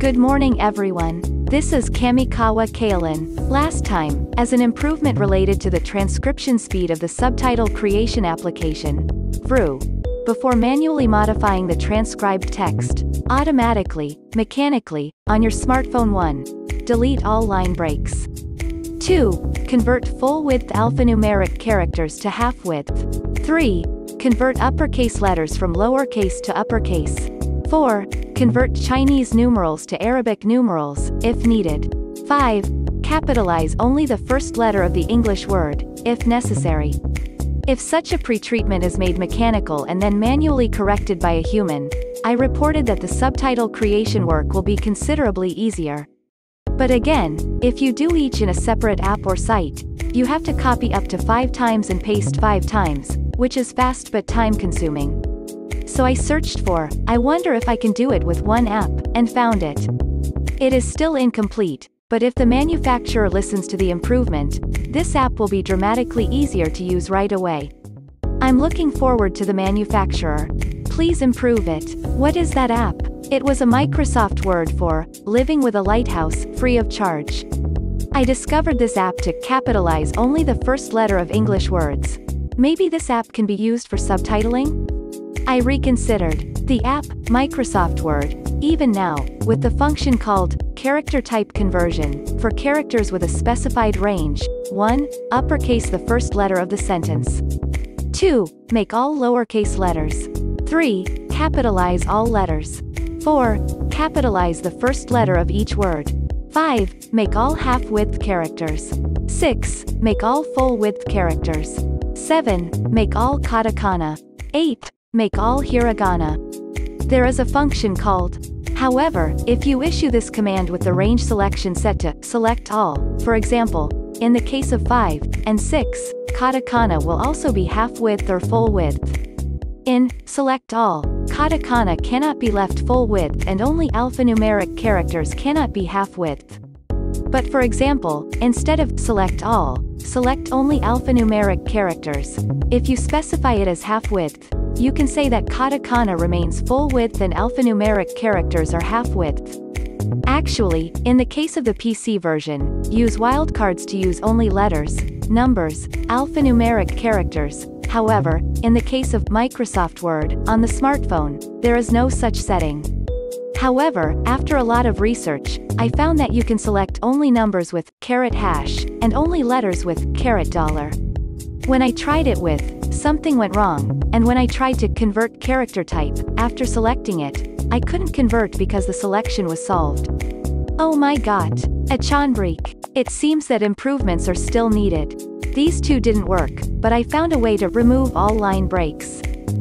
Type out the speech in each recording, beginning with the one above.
Good morning everyone. This is Kamikawa Kaelin. Last time, as an improvement related to the transcription speed of the subtitle creation application, Vrew, before manually modifying the transcribed text, automatically, mechanically, on your smartphone. 1. Delete all line breaks. 2. Convert full-width alphanumeric characters to half-width. 3. Convert uppercase letters from lowercase to uppercase. 4. Convert Chinese numerals to Arabic numerals, if needed. 5. Capitalize only the first letter of the English word, if necessary. If such a pretreatment is made mechanical and then manually corrected by a human, I reported that the subtitle creation work will be considerably easier. But again, if you do each in a separate app or site, you have to copy up to 5 times and paste 5 times, which is fast but time-consuming. So I searched for, I wonder if I can do it with one app, and found it. It is still incomplete, but if the manufacturer listens to the improvement, this app will be dramatically easier to use right away. I'm looking forward to the manufacturer. Please improve it. What is that app? It was a Microsoft Word for living with a lighthouse, free of charge. I discovered this app to capitalize only the first letter of English words. Maybe this app can be used for subtitling? I reconsidered. The app, Microsoft Word, even now, with the function called character type conversion, for characters with a specified range. 1. Uppercase the first letter of the sentence. 2. Make all lowercase letters. 3. Capitalize all letters. 4. Capitalize the first letter of each word. 5. Make all half-width characters. 6. Make all full-width characters. 7. Make all katakana. 8. Make all hiragana. There is a function called. However, if you issue this command with the range selection set to select all, for example, in the case of 5 and 6, katakana will also be half-width or full-width. In select all, katakana cannot be left full-width and only alphanumeric characters cannot be half-width. But for example, instead of select all, select only alphanumeric characters. If you specify it as half-width, you can say that katakana remains full-width and alphanumeric characters are half-width. Actually, in the case of the PC version, use wildcards to use only letters, numbers, alphanumeric characters. However, in the case of Microsoft Word, on the smartphone, there is no such setting. However, after a lot of research, I found that you can select only numbers with ## and only letters with $. When I tried it with, something went wrong, and when I tried to convert character type, after selecting it, I couldn't convert because the selection was solved. Oh my god. A Chanbreak. It seems that improvements are still needed. These two didn't work, but I found a way to remove all line breaks.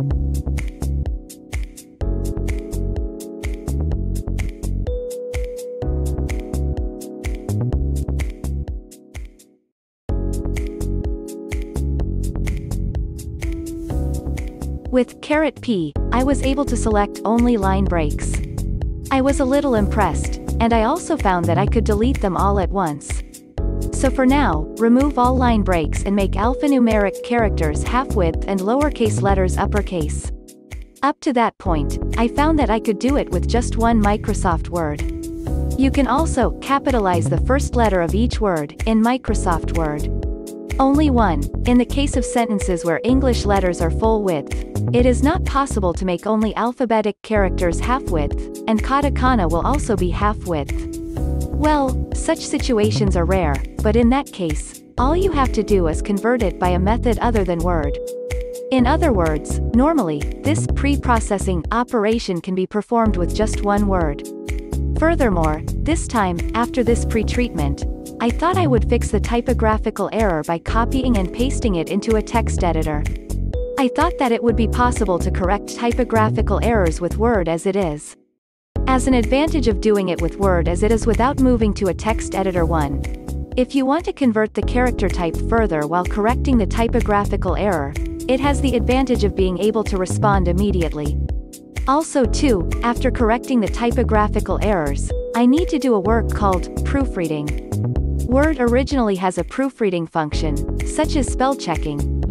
With #P, I was able to select only line breaks. I was a little impressed, and I also found that I could delete them all at once. So for now, remove all line breaks and make alphanumeric characters half-width and lowercase letters uppercase. Up to that point, I found that I could do it with just one Microsoft Word. You can also capitalize the first letter of each word in Microsoft Word. Only one, in the case of sentences where English letters are full-width. It is not possible to make only alphabetic characters half-width, and katakana will also be half-width. Well, such situations are rare, but in that case, all you have to do is convert it by a method other than Word. In other words, normally, this pre-processing operation can be performed with just one word. Furthermore, this time, after this pre-treatment, I thought I would fix the typographical error by copying and pasting it into a text editor. I thought that it would be possible to correct typographical errors with Word as it is. As an advantage of doing it with Word as it is without moving to a text editor. 1. If you want to convert the character type further while correcting the typographical error, it has the advantage of being able to respond immediately. Also 2, after correcting the typographical errors, I need to do a work called proofreading. Word originally has a proofreading function, such as spell checking,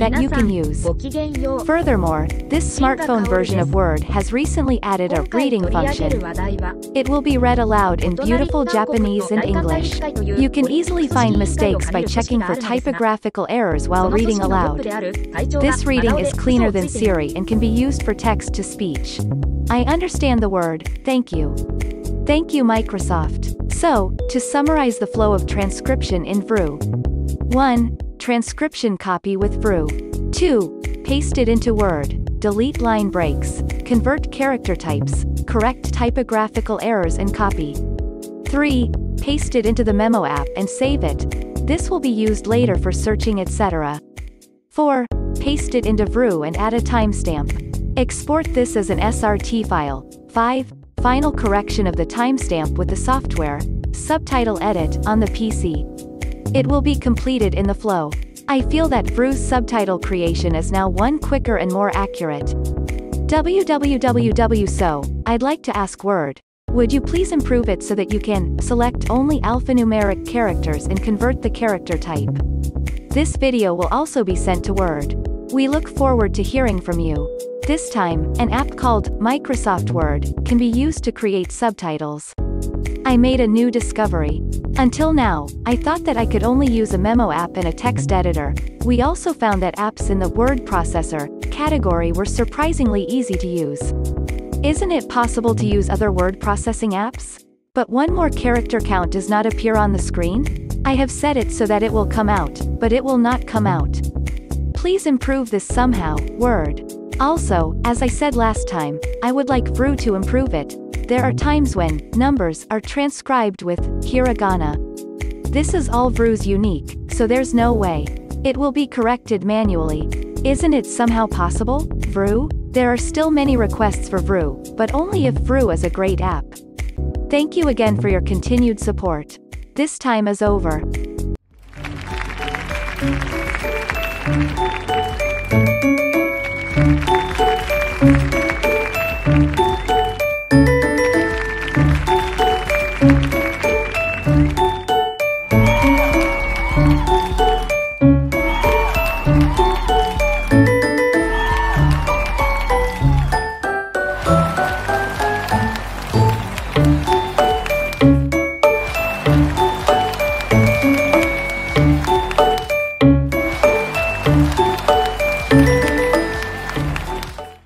that you can use. Furthermore, this smartphone version of Word has recently added a reading function. It will be read aloud in beautiful Japanese and English. You can easily find mistakes by checking for typographical errors while reading aloud. This reading is cleaner than Siri and can be used for text-to-speech. I understand the word, thank you. Thank you, Microsoft. So, to summarize the flow of transcription in Vrew. 1. Transcription copy with Vrew. 2. Paste it into Word. Delete line breaks. Convert character types. Correct typographical errors and copy. 3. Paste it into the Memo app and save it. This will be used later for searching, etc. 4. Paste it into Vrew and add a timestamp. Export this as an SRT file. 5. Final correction of the timestamp with the software, subtitle edit, on the PC. It will be completed in the flow. I feel that Vrew's subtitle creation is now one quicker and more accurate. www. So, I'd like to ask Word. Would you please improve it so that you can select only alphanumeric characters and convert the character type? This video will also be sent to Word. We look forward to hearing from you. This time, an app called Microsoft Word can be used to create subtitles. I made a new discovery. Until now, I thought that I could only use a memo app and a text editor. We also found that apps in the word processor category were surprisingly easy to use. Isn't it possible to use other word processing apps? But one more character count does not appear on the screen? I have set it so that it will come out, but it will not come out. Please improve this somehow, Word. Also, as I said last time, I would like Vrew to improve it. There are times when numbers are transcribed with hiragana. This is all Vrew's unique, so there's no way it will be corrected manually. Isn't it somehow possible, Vrew? There are still many requests for Vrew, but only if Vrew is a great app. Thank you again for your continued support. This time is over.